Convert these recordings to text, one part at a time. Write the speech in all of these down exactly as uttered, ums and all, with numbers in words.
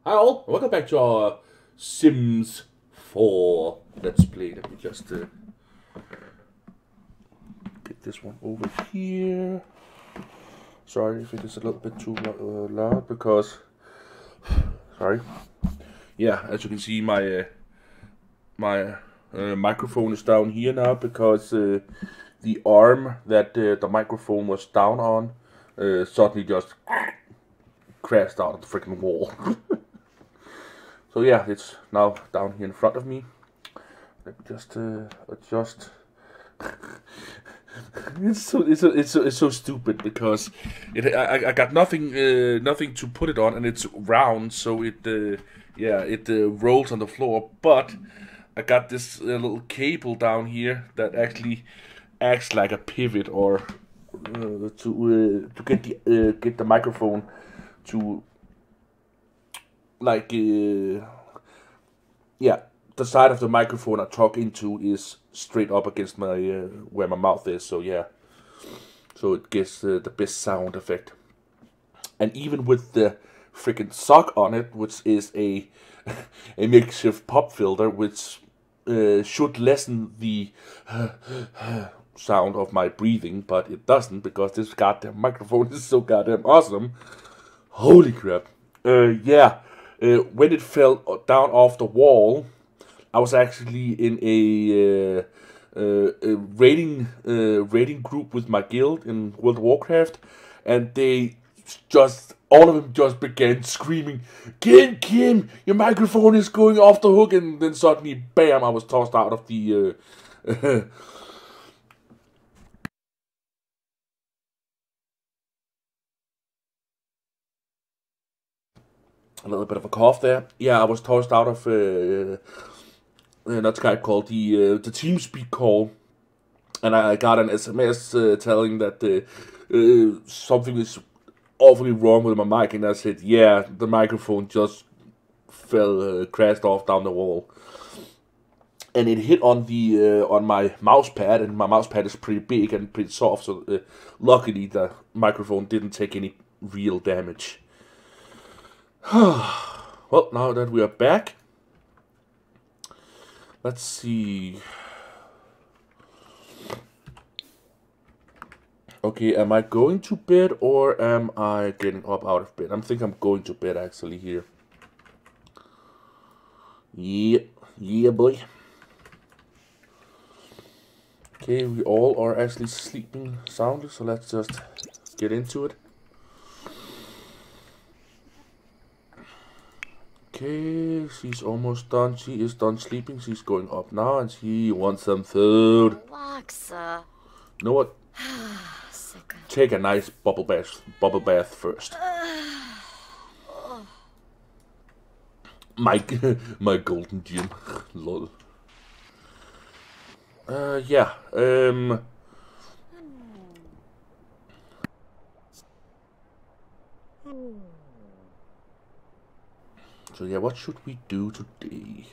Hi all, welcome back to our Sims four Let's Play. Let me just uh, get this one over here. Sorry if it is a little bit too uh, loud because, sorry. Yeah, as you can see, my uh, my uh, microphone is down here now because uh, the arm that uh, the microphone was down on uh, suddenly just crashed out of the freaking wall. So yeah, it's now down here in front of me. Let me just uh, adjust. it's so it's so, it's so it's so stupid because it I, I got nothing uh, nothing to put it on, and it's round, so it uh, yeah it uh, rolls on the floor. But I got this uh, little cable down here that actually acts like a pivot, or uh, to uh, to get the uh, get the microphone to like. Uh, Yeah, the side of the microphone I talk into is straight up against my uh, where my mouth is. So yeah, so it gets uh, the best sound effect. And even with the freaking sock on it, which is a a makeshift pop filter, which uh, should lessen the sound of my breathing, but it doesn't because this goddamn microphone is so goddamn awesome. Holy crap! Uh, yeah, uh, when it fell down off the wall, I was actually in a, uh, uh, a rating uh, rating group with my guild in World of Warcraft, and they just all of them just began screaming, "Kim, Kim, your microphone is going off the hook!" And then suddenly, bam! I was tossed out of the. Uh, a little bit of a cough there. Yeah, I was tossed out of uh, uh, not Skype call, the uh, the TeamSpeak call, and I got an S M S uh, telling that uh, uh, something is awfully wrong with my mic, and I said, "Yeah, the microphone just fell, uh, crashed off down the wall, and it hit on the uh, on my mouse pad, and my mouse pad is pretty big and pretty soft, so uh, luckily the microphone didn't take any real damage." Well, now that we are back, let's see. Okay, am I going to bed or am I getting up out of bed? I think I'm going to bed actually here. Yeah, yeah, boy. Okay, we all are actually sleeping soundly, so let's just get into it. Okay, she's almost done. She is done sleeping. She's going up now, and she wants some food. Alexa. You know what? Take a nice bubble bath. Bubble bath first. My my golden gym. Lol. Uh, yeah. Um. So yeah, what should we do today?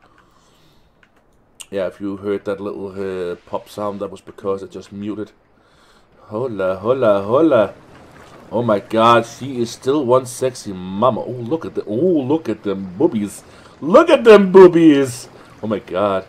Yeah, if you heard that little uh, pop sound, that was because I just muted. Hola, hola, hola. Oh my God, she is still one sexy mama. Oh, look at the. Oh, look at them boobies. Look at them boobies. Oh my God.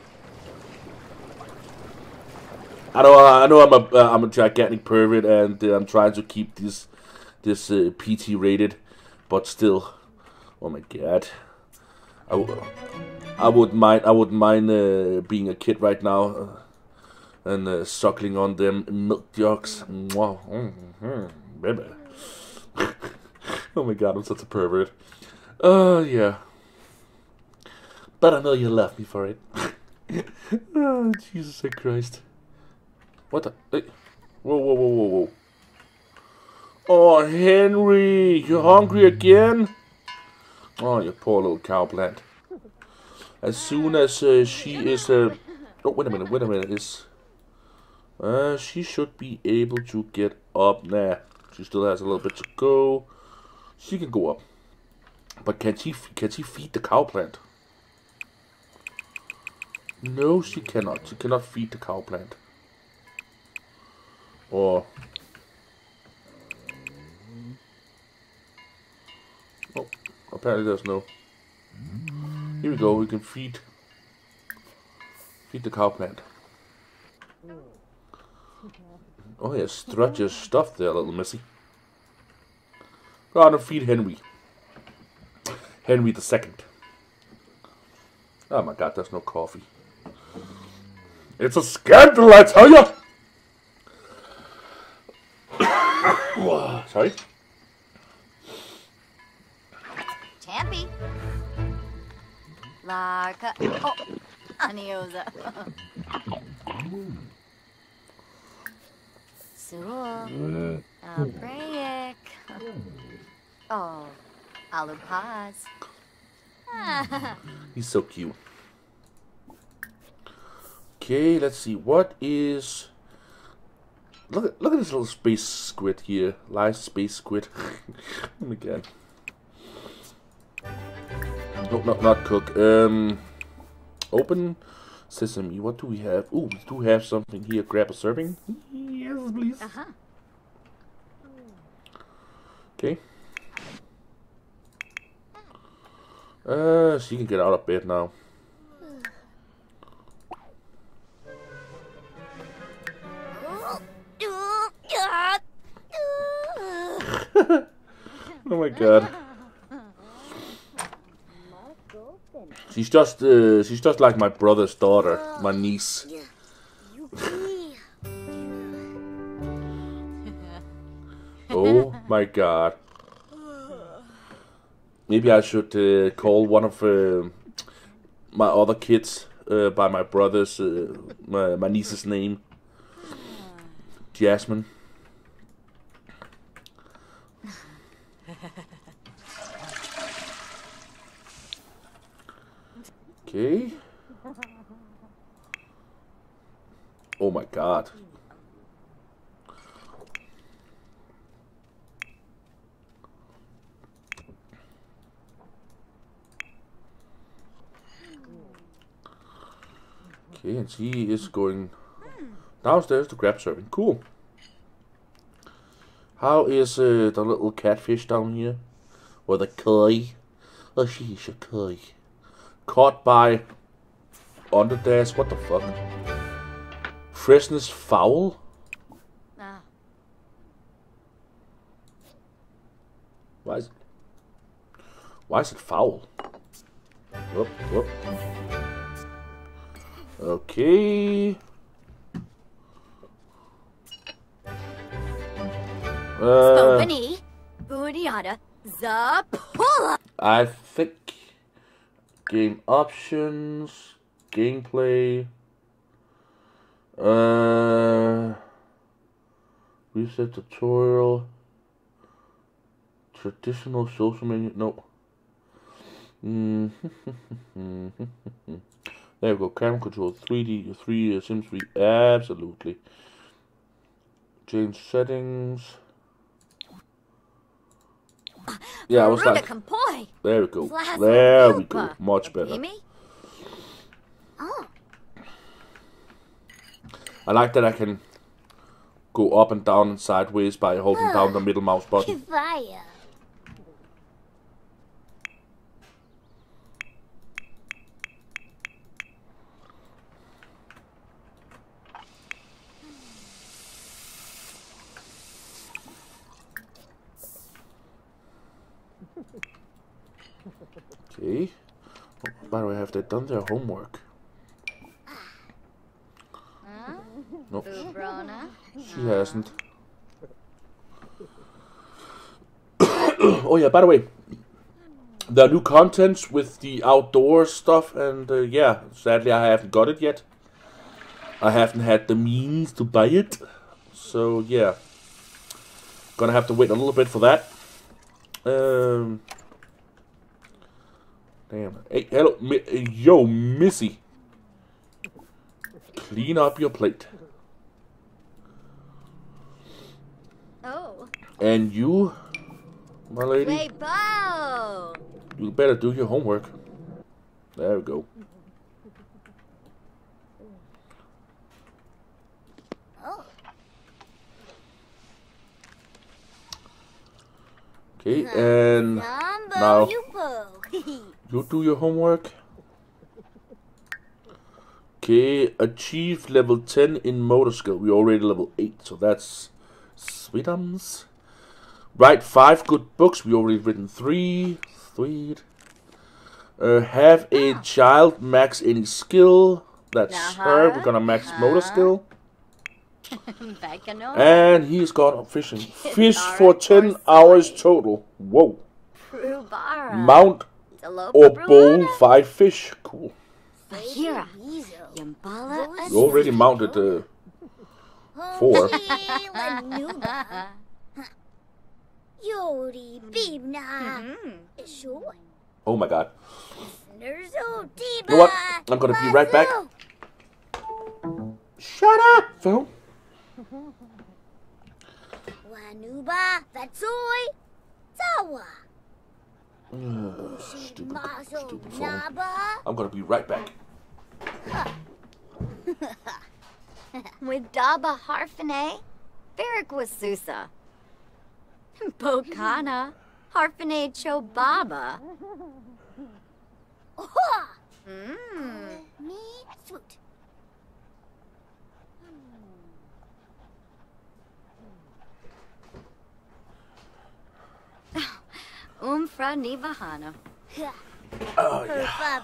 I know. I know. I'm a. Uh, I'm a gigantic pervert, and uh, I'm trying to keep this this uh, P T rated, but still. Oh my God. I, w I wouldn't mind. I wouldn't mind uh, being a kid right now uh, and uh, suckling on them milk jugs. Mwah. Mm-hmm. Baby. Oh my God, I'm such a pervert. Uh, yeah. But I know you love me for it. Oh, Jesus Christ. What the? Hey. Whoa, whoa, whoa, whoa, whoa. Oh, Henry, you hungry again? Oh, you poor little cow plant. As soon as uh, she is... Uh... Oh, wait a minute, wait a minute. Is... Uh, she should be able to get up. Nah, she still has a little bit to go. She can go up. But can she, can she feed the cow plant? No, she cannot. She cannot feed the cow plant. Or... Oh, apparently there's no. Here we go. We can feed feed the cow plant. Oh yeah, strut your stuff there, little missy. Go on and feed Henry. Henry the second. Oh my god, there's no coffee. It's a scandal, I tell you! Sorry? Tampy. Larka. Oh, Anioza. Sewell. Albraic. Oh, Alupaz. He's so cute. Okay, let's see. What is... Look at, look at this little space squid here. Live space squid. Oh my god. No, not, not cook. Um, open sesame. What do we have? Oh, we do have something here. Grab a serving. Yes, please. Uh-huh. Okay. Uh, she can get out of bed now. Oh my god. She's just, uh, she's just like my brother's daughter, my niece. Oh my god. Maybe I should uh, call one of uh, my other kids uh, by my brother's, uh, my, my niece's name. Jasmine. Okay. Oh my god. Okay, and she is going downstairs to grab serving. Cool. How is uh, the little catfish down here? Or the koi? Oh, she's a koi. Caught by Underdash. What the fuck? Freshness foul? Ah. Why is it? Why is it foul? Whoop, whoop. Okay. Uh, Spobany. Budiada. Zapula. I think game options, gameplay, uh, reset tutorial, traditional social menu. No. Mm. There we go. Camera control, three D, three uh, Sim three, absolutely. Change settings. Yeah, I was like, there we go, there we go, much better. Oh. I like that I can go up and down and sideways by holding down the middle mouse button. Okay. Oh, by the way, have they done their homework? Nope. She hasn't. Oh yeah, by the way, the new contents with the outdoor stuff, and uh, yeah, sadly I haven't got it yet. I haven't had the means to buy it, so yeah, gonna have to wait a little bit for that. Um, damn. Hey, hello, mi yo, Missy. Clean up your plate. Oh. And you, my lady, Wait, Bo. you better do your homework. There we go. Oh. Okay, and now You do your homework. Okay, achieve level ten in motor skill. We're already level eight, so that's sweetums. Write five good books. We already written three. Sweet. Uh, have a child max any skill. That's Uh-huh. her. We're gonna max motor skill. Baccano. And he's gone fishing. Fish Alright, for ten course. hours total. Whoa. Prubara. Mount Talopa or bowl Bruana. five fish. Cool. Bahira. Yambala. You already mounted uh, four. Yori Bibna. Sure. Oh my god. There's no You know what? I'm gonna be right back. Shut up, Phil. Wanuba, Vatsoi, Zawa. Ugh, stupid, Maso, stupid phone. Naba. I'm gonna be right back. With Daba Harfane, Varric was Susa. Bokana, Harfane Chobaba. Mmm. Me, sweet. Umfra Nivahana. Oh yeah.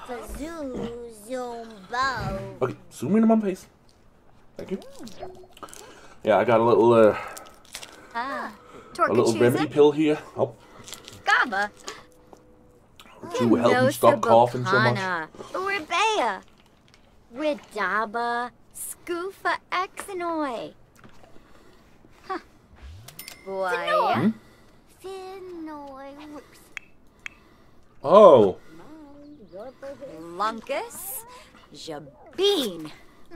Okay, zoom in on my face. Thank you. Yeah, I got a little uh, Ah, a little remedy Torcachusa, pill here. Oh, Gaba. to help me stop coughing so much. Urbea. Widaba. Scoofa Exinoi. Huh. Boy. Hmm? Finoi. Oh, Lunkus. Jabeen.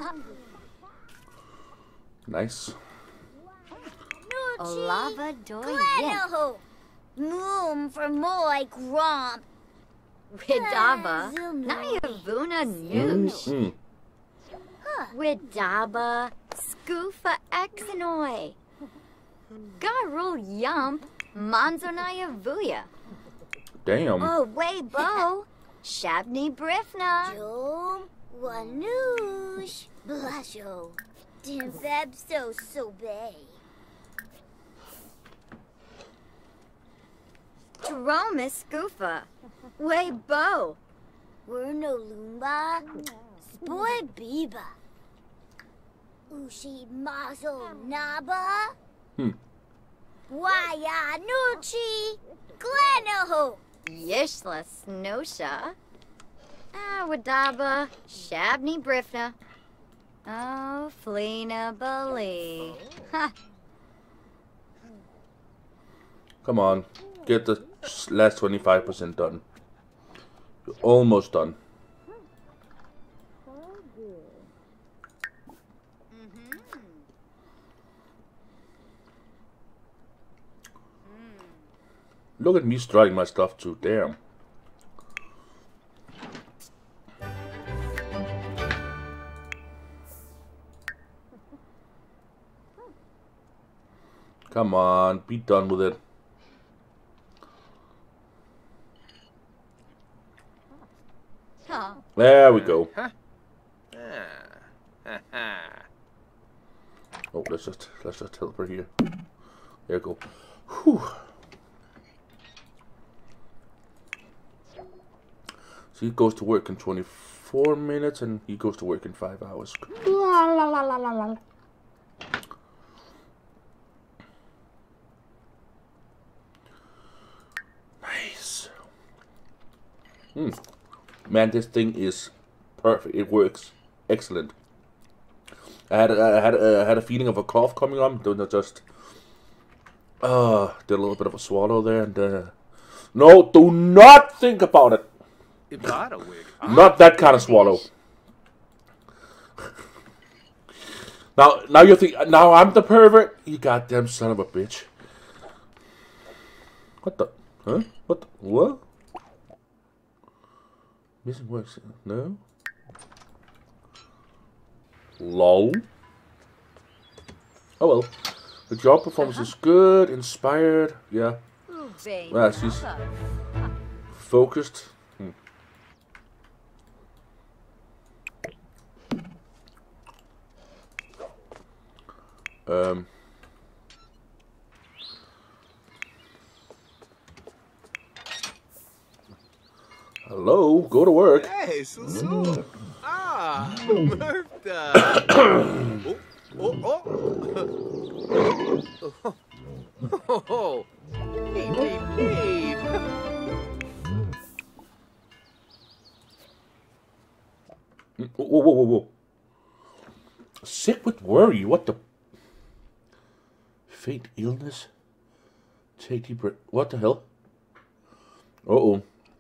nice. Olava Doyen. Moom for Moy Gromp. Widaba. Nayavuna Noosh. Mm. Widaba. Scoofa Exinoi. Garul Yump. Manzonaya Vuya. Damn. Oh, way bo. Shabni Brifna. Jom. Wanoosh. Blusho. Dimfeb so sobay. Dromus Scoofa. Way bo. We're no Lumba. Spoy Biba. Ushi Mazo Naba. Hmm. Waya Nuchi. Glenoho. Yishla Snosha. Ah, Wadaba. Shabni Brifna. Oh, Fleena Bali. Ha. Come on, get the last twenty-five percent done. You're almost done. Look at me strutting my stuff too, damn. Come on, be done with it. Huh. There we go. Oh, let's just let's just teleport here. There we go. Whew. So he goes to work in twenty-four minutes, and he goes to work in five hours. La, la, la, la, la, la. Nice. Hmm. Man, this thing is perfect. It works. Excellent. I had I had uh, I had a feeling of a cough coming on. Don't I just uh did a little bit of a swallow there, and uh, no, do not think about it. Not that kind of swallow. Now, now you think now I'm the pervert. You goddamn son of a bitch. What the? Huh? What? The, what? Missing works? No. Lol. Oh well. The job performance is good. Inspired. Yeah. Yeah, she's focused. Um. Hello, go to work. Hey, Susu. Ah, Murph. Oh, oh, oh. Oh, oh. Beep, beep, beep. Whoa, whoa, whoa, whoa. Sick with worry. What the? Faint illness. Take deep breath. What the hell? Uh oh.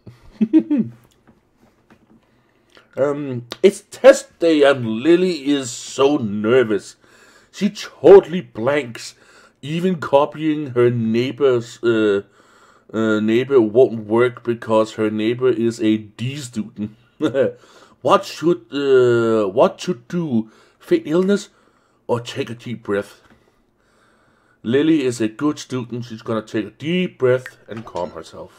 um, it's test day and Lily is so nervous. She totally blanks. Even copying her neighbor's uh, uh, neighbor won't work because her neighbor is a D student. What should uh, what should do? Faint illness or take a deep breath? Lily is a good student. She's gonna take a deep breath and calm herself.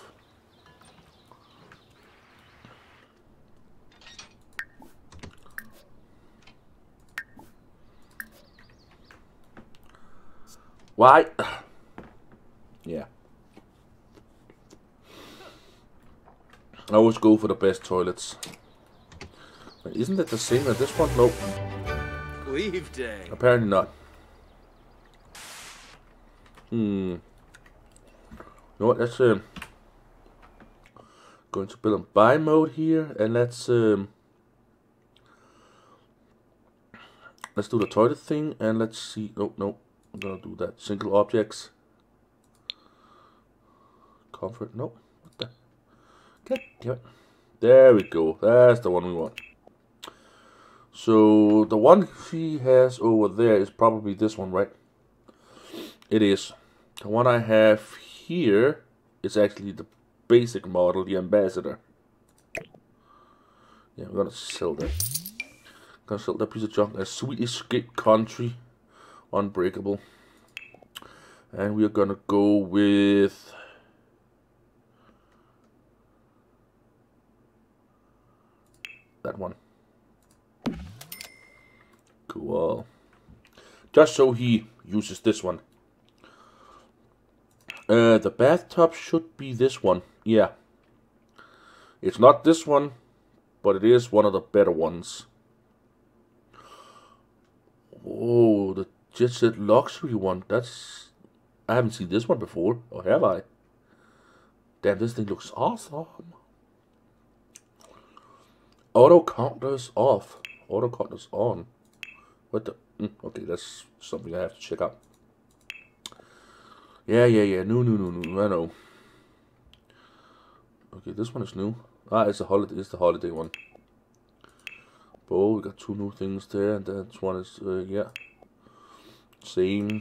Why? Yeah. I always go for the best toilets. Isn't it the same as this one? Nope. Leave day. Apparently not. Hmm. You know what? Let's um, go into build and buy mode here, and let's um, let's do the toilet thing, and let's see. No, no, I'm gonna do that. Single objects. Comfort. No. What the? God damn it. There we go. That's the one we want. So the one she has over there is probably this one, right? It is. The one I have here is actually the basic model, the Ambassador. Yeah, we're gonna sell that. Gonna sell that piece of junk. A Swedish Skate Country Unbreakable. And we are gonna go with that one. Cool. Just so he uses this one. Uh, the bathtub should be this one. Yeah. It's not this one, but it is one of the better ones. Oh, the Jet Set Luxury one. That's... I haven't seen this one before. Or have I? Damn, this thing looks awesome. Auto counters off. Auto counters on. What the? Mm, okay, that's something I have to check out. Yeah, yeah, yeah. No, no, no, no. I know. Okay, this one is new. Ah, it's a holiday. It's the holiday one. Oh, we got two new things there, and that one is uh, yeah, same.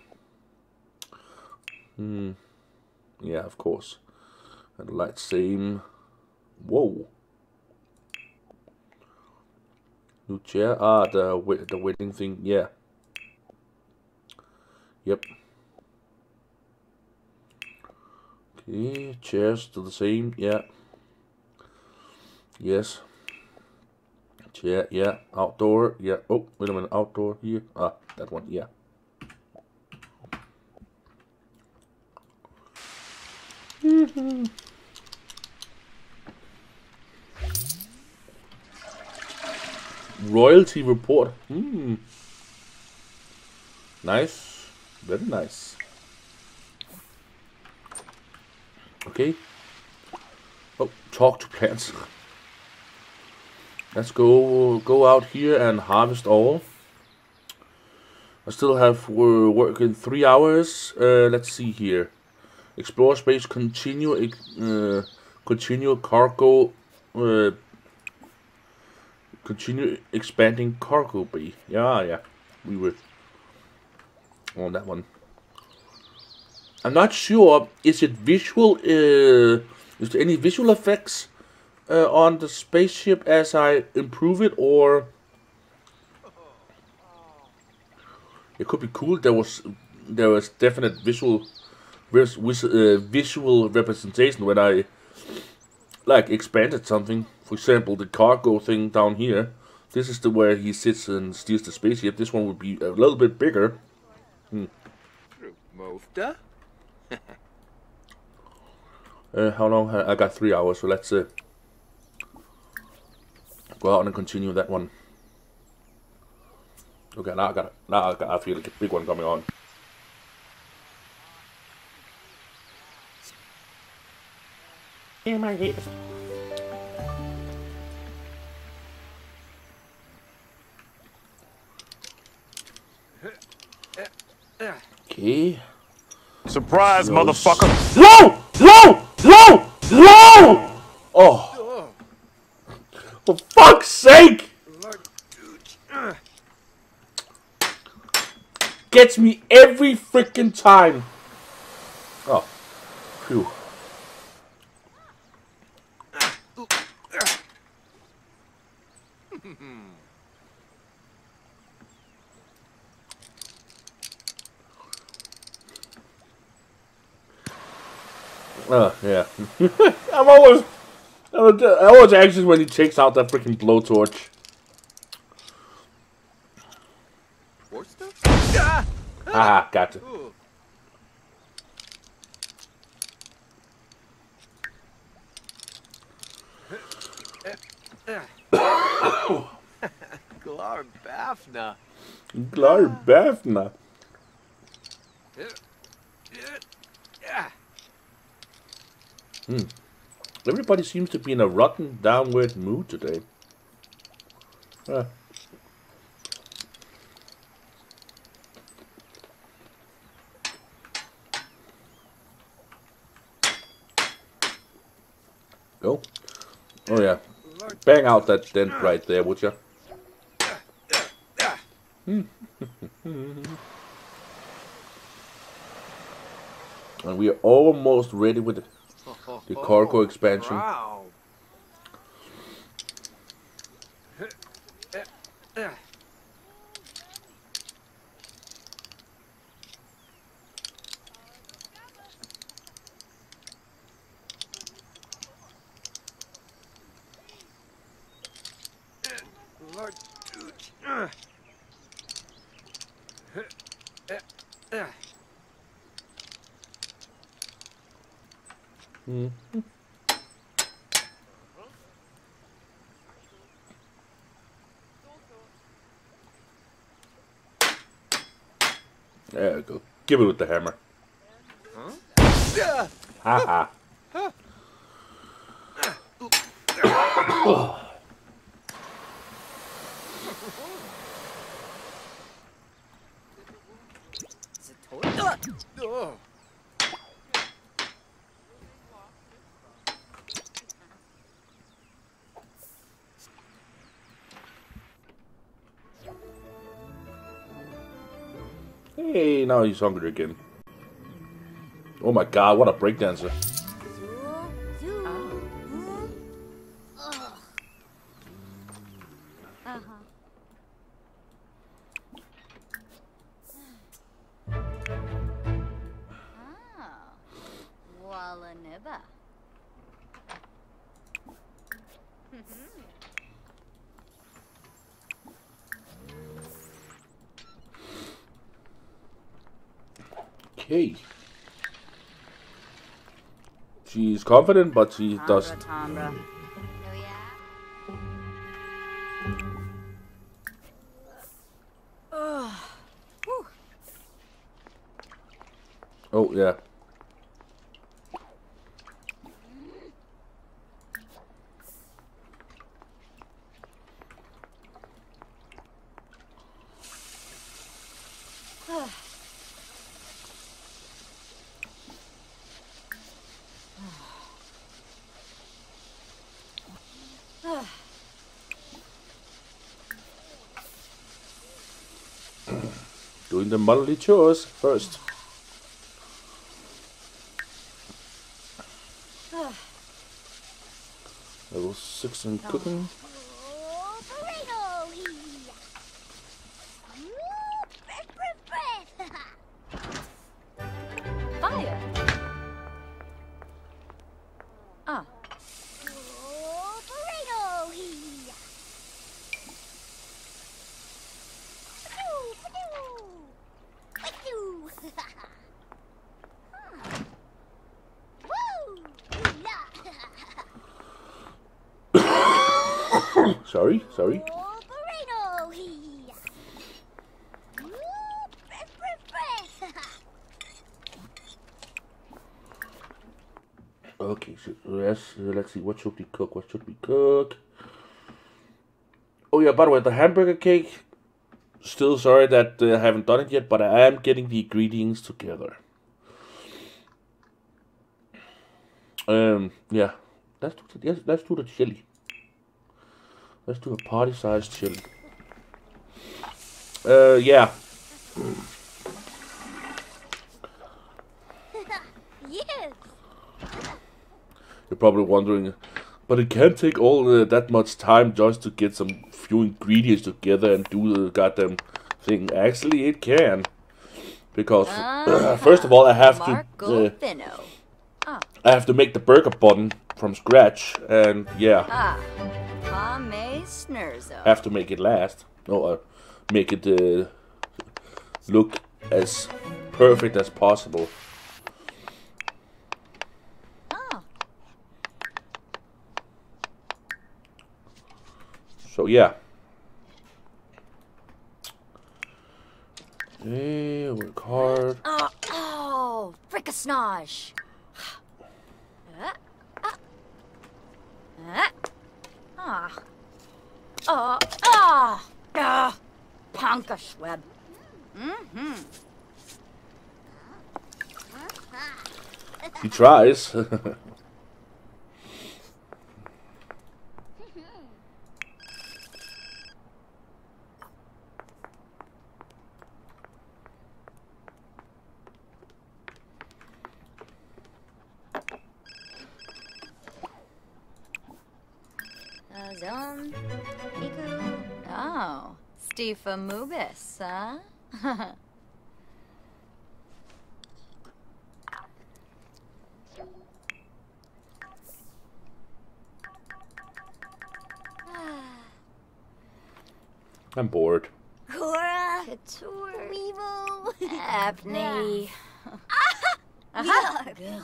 Hmm. Yeah, of course. And the light same. Whoa. New chair. Ah, the the waiting thing. Yeah. Yep. Okay, chairs to the same. Yeah. Yes. Chair. Yeah. Outdoor. Yeah. Oh, wait a minute. Outdoor here. Ah, that one. Yeah. Mm-hmm. Royalty report. Hmm. Nice. Very nice. Okay. Oh, talk to plants. Let's go go out here and harvest all. I still have uh, work in three hours. Uh, let's see here. Explore space. Continue. Uh, continue cargo. Uh, Continue expanding cargo bay. Yeah, yeah. We were on that one. I'm not sure. Is it visual? Uh, is there any visual effects uh, on the spaceship as I improve it, or it could be cool. There was there was definite visual vis, vis, uh, visual representation when I like expanded something. For example, the cargo thing down here. This is the where he sits and steers the spaceship. This one would be a little bit bigger. Hmm. Mofta? uh, how long? I got three hours, so let's uh, go out and continue that one. Okay, now I got now I got I feel like a big one coming on. Yeah, my head. Okay. Surprise, No. motherfucker! Low! Low! Low! Low! Oh. For fuck's sake! Gets me every freaking time. Oh. Phew. Oh, yeah. I'm always, I'm always anxious when he takes out that freaking blowtorch. Haha, gotcha. Glar Bafna. Glar Bafna. Hmm. Everybody seems to be in a rotten, downward mood today. Huh. Go. Oh yeah. Bang out that dent right there, would ya? And we are almost ready with the, the cargo expansion. Wow. Hmm. There we go. Give it with the hammer. Huh? Haha. Oh. Oh. Hey, now he's hungry again. Oh my god, what a breakdancer. Okay. She's confident, but she doesn't. Oh, yeah. Doing the motherly chores first. Level six in cooking. Fire. Ah. sorry, sorry. Oh, burrito. Ooh, fresh, fresh, fresh. Okay, so let's uh, let's see. What should we cook? What should we cook? Oh yeah, by the way, the hamburger cake. Still sorry that uh, I haven't done it yet, but I am getting the ingredients together. Um, yeah, let's do the, yes, let's do the chili. Let's do a party-sized chili. Uh, yeah. Yes. You're probably wondering, but it can't take all uh, that much time just to get some few ingredients together and do the goddamn thing. Actually, it can, because uh, first of all, I have to uh, Ah. I have to make the burger bun from scratch, and yeah, Ah. Pame Snurzo. have to make it last. No, uh, make it uh, look as perfect as possible. Ah. So yeah. Hey, work hard. Oh, oh, frickasnosh. Uh, ah. Uh, ah. Oh, ah. Ah. Pankaschweb. Mm-hmm. He tries. Zone. Iku. Oh, Stifa Mubis, huh? I'm bored. Cora. Couture. Weevil. Apney. Yuck.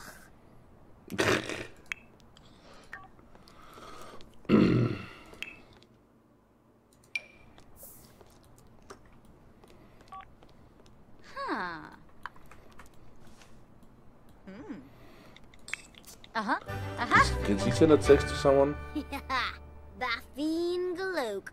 Huh. Hmm. Uh-huh. Uh-huh. Can she send a text to someone? Baffine Galoke.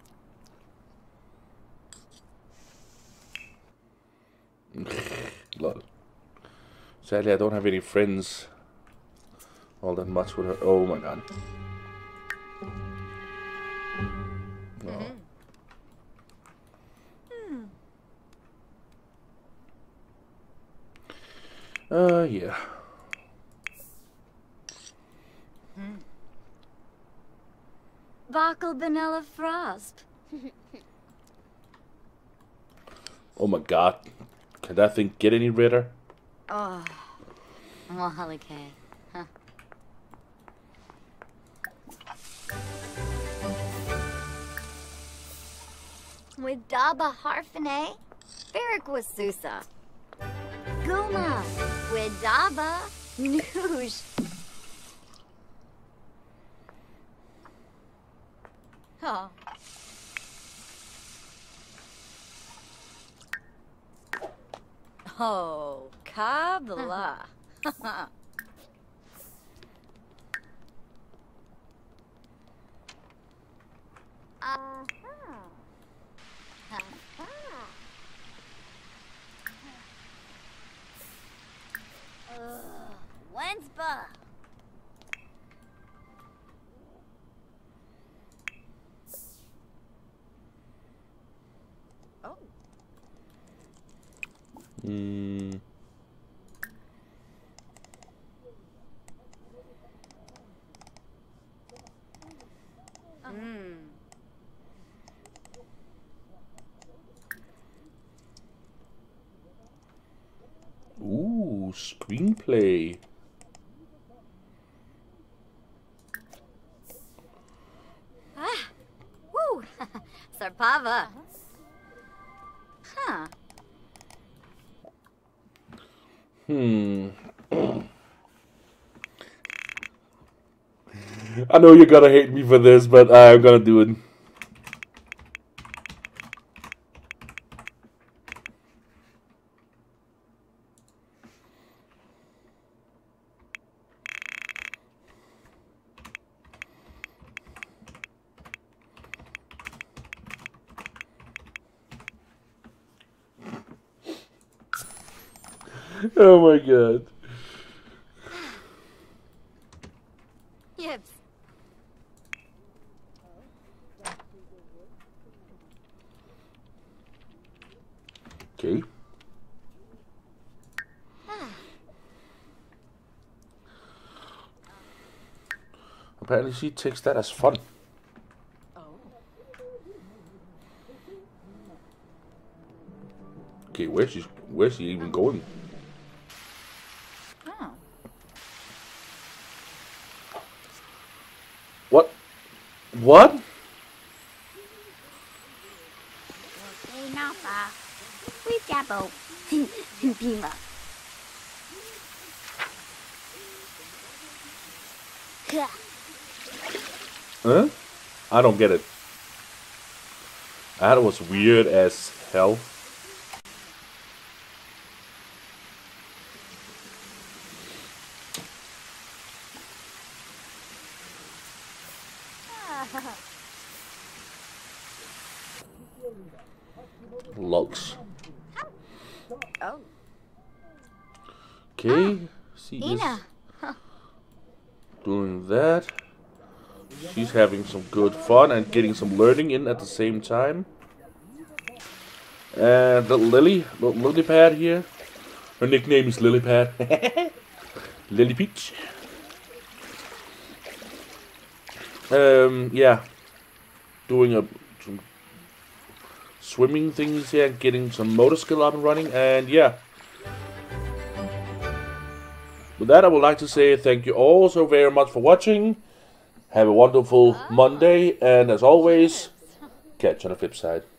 Lol. Sadly, I don't have any friends all that much with her. Oh my god. Oh. Uh, yeah. Backel Vanilla Frost. Oh my god. Can that thing get any redder? Oh. Well, Halikay. Huh. With Daba Harfane, Ferric was Susa. Guma, with Daba, Noosh. Oh. Oh, Kabbalah. Uh-huh. Uh, Wenspa. Oh. Hmm. Hmm. Ooh, screenplay. Ah. Woo. Sarpava. Huh. Hmm. I know you're gonna hate me for this, but I'm gonna do it. Oh my god. Yips. Okay. Apparently she takes that as fun. Okay, where's she where's she even going? Oh. What? What? Okay, now, pa. We jabbo. Pima. Huh? I don't get it. That was weird as hell. Logs. Oh. Okay, she is Ina. doing that. She's having some good fun and getting some learning in at the same time. And little Lily, little Lily Pad here. Her nickname is Lily Pad. Lily Peach. Um, yeah. Doing a some swimming things here, getting some motor skill up and running, and yeah. With that, I would like to say thank you all so very much for watching. Have a wonderful Monday, and as always, catch you on the flip side.